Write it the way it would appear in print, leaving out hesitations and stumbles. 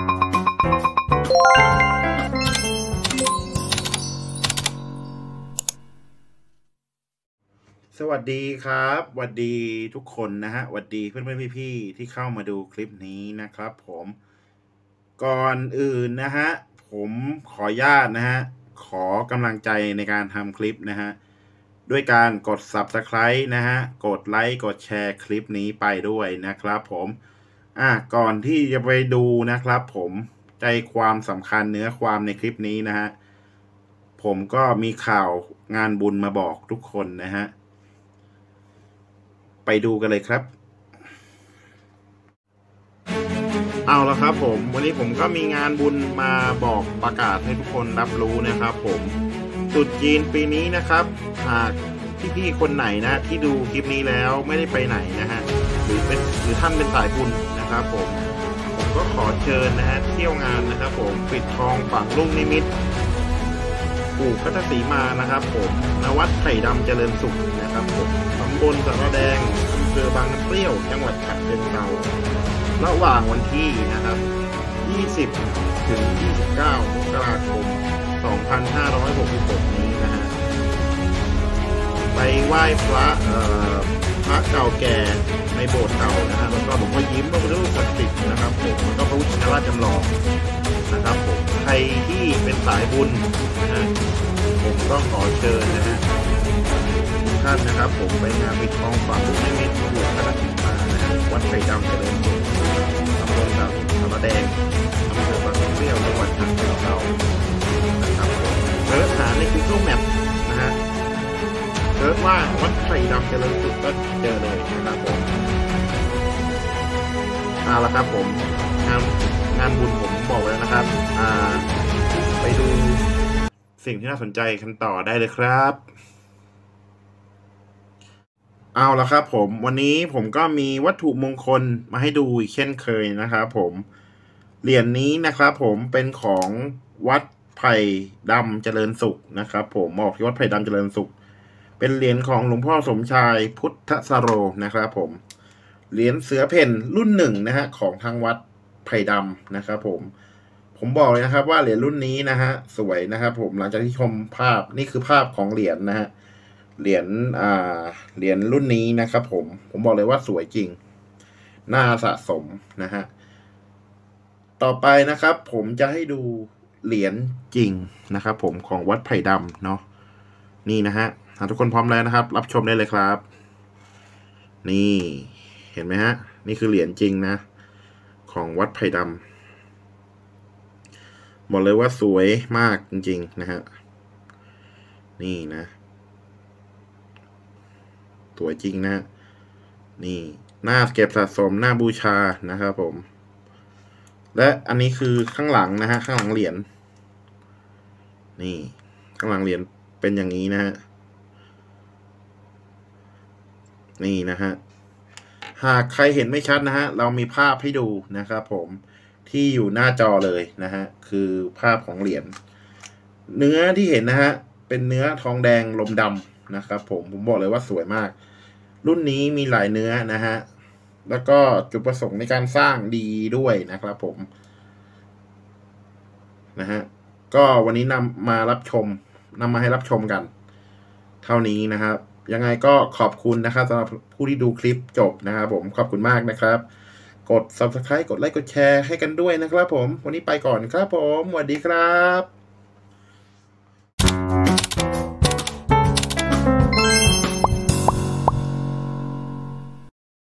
สวัสดีครับสวัสดีทุกคนนะฮะสวัสดีเพื่อนๆพี่ๆที่เข้ามาดูคลิปนี้นะครับผมก่อนอื่นนะฮะผมขออนุญาตนะฮะขอกำลังใจในการทำคลิปนะฮะด้วยการกด Subscribe นะฮะกดไลค์กดแชร์คลิปนี้ไปด้วยนะครับผมก่อนที่จะไปดูนะครับผมใจความสำคัญเนื้อความในคลิปนี้นะฮะผมก็มีข่าวงานบุญมาบอกทุกคนนะฮะไปดูกันเลยครับเอาละครับผมวันนี้ผมก็มีงานบุญมาบอกประกาศให้ทุกคนรับรู้นะครับผมตรุษจีนปีนี้นะครับหากพี่ๆคนไหนนะที่ดูคลิปนี้แล้วไม่ได้ไปไหนนะฮะหรือท่านเป็นสายบุญนะครับผมก็ขอเชิญนะฮะเที่ยวงานนะครับผมปิดทองฝังลูกนิมิตปู่พัทสีมานะครับผมณวัดไผ่ดำเจริญสุขนะครับผมตำบลสะแดงอำเภอบางน้ำเปรี้ยวจังหวัดฉะเชิงเทราระหว่างวันที่นะครับ20ถึง29มกราคม2566นี้นะฮะไปไหว้พระเก่าแก่ในโบสถ์เก่านะฮะแล้วก็หลวงพ่อยิ้มพระพุทธรูปศักดิ์สิทธิ์นะครับผมแล้วก็พระพุทธชินราชจำลองนะครับผมใครที่เป็นสายบุญนะฮะผมก็ขอเชิญนะฮะทุกท่านนะครับผมไปงานปิดทองฝังลูกนิมิตหลวงพ่อสีมานะฮะวัดไผ่ดำเจริญสุขตำบลสะแดงอำเภอบางน้ำเปรี้ยวจังหวัดฉะเชิงเทรานะครับผมเสิร์ชหาใน Google Map นะฮะเสิร์ชว่าวัดไผ่ดำเจริญสุขก็เจอเลยนะครับผมเอาละครับผมงานบุญผมบอกไว้แล้วนะครับไปดูสิ่งที่น่าสนใจกันต่อได้เลยครับเอาละครับผมวันนี้ผมก็มีวัตถุมงคลมาให้ดูอีกเช่นเคยนะครับผมเหรียญนี้นะครับผมเป็นของวัดไผ่ดำเจริญสุขนะครับผมออกที่วัดไผ่ดำเจริญสุขเป็นเหรียญของหลวงพ่อสมชายพุทธสโรนะครับผมเหรียญเสือเพ่นรุ่น1นะฮะของทางวัดไผ่ดำนะครับผมบอกเลยนะครับว่าเหรียญรุ่นนี้นะฮะสวยนะครับผมหลังจากที่ชมภาพนี่คือภาพของเหรียญนะฮะเหรียญรุ่นนี้นะครับผมบอกเลยว่าสวยจริงน่าสะสมนะฮะต่อไปนะครับผมจะให้ดูเหรียญจริงนะครับผมของวัดไผ่ดำเนาะนี่นะฮะทุกคนพร้อมแล้วนะครับรับชมได้เลยครับนี่เห็นไหมฮะนี่คือเหรียญจริงนะของวัดไผ่ดำบอกเลยว่าสวยมากจริงๆนะฮะนี่นะสวยจริงนะนี่น่าเก็บสะสมน่าบูชานะครับผมและอันนี้คือข้างหลังนะฮะข้างหลังเหรียญนี่ข้างหลังเหรียญเป็นอย่างนี้นะฮะนี่นะฮะหากใครเห็นไม่ชัดนะฮะเรามีภาพให้ดูนะครับผมที่อยู่หน้าจอเลยนะฮะคือภาพของเหรียญเนื้อที่เห็นนะฮะเป็นเนื้อทองแดงลมดำนะครับผมบอกเลยว่าสวยมากรุ่นนี้มีหลายเนื้อนะฮะแล้วก็จุดประสงค์ในการสร้างดีด้วยนะครับผมนะฮะก็วันนี้นำมาให้รับชมกันเท่านี้นะครับยังไงก็ขอบคุณนะครับสำหรับผู้ที่ดูคลิปจบนะครับผมขอบคุณมากนะครับกด Subscribe กดไลค์กดแชร์ให้กันด้วยนะครับผมวันนี้ไปก่อนครับผมสวัสดีครับ